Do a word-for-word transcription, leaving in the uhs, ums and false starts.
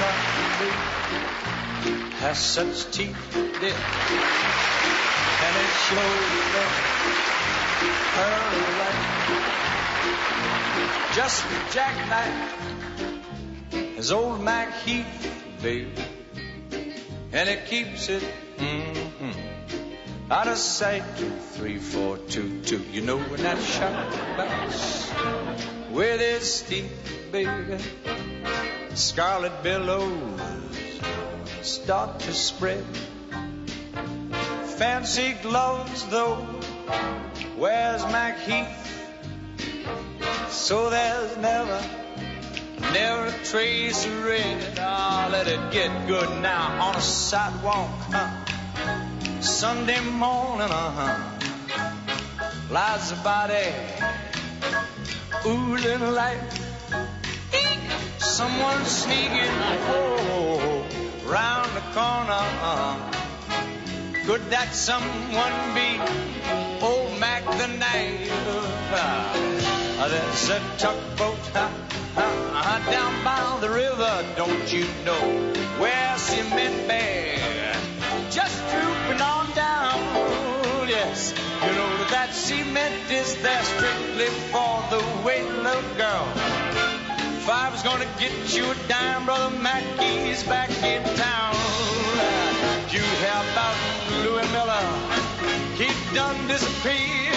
Charlie has such teeth, dear, and it shows up her light. Just a jackknife is old Mac Heath, baby, and it keeps it mm-hmm, out of sight. Two, three, four, two, two. You know when that shot bounce with its teeth, baby, scarlet billows start to spread. Fancy gloves, though, wears Mac Heath, so there's never, never a trace of red. Oh, let it get good now on a sidewalk, huh? Sunday morning, uh-huh, lies a body oozing light. Someone sneaking, oh, round the corner, uh-huh. Could that someone be old Mac the Knife? Uh, there's a tugboat uh, uh, down by the river, don't you know, where cement bag just drooping on down. Yes, you know that that cement is there strictly for the waiting little girl. If I was gonna get you a dime, Brother Mackey's back in town. You hear about Louis Miller, he done disappeared.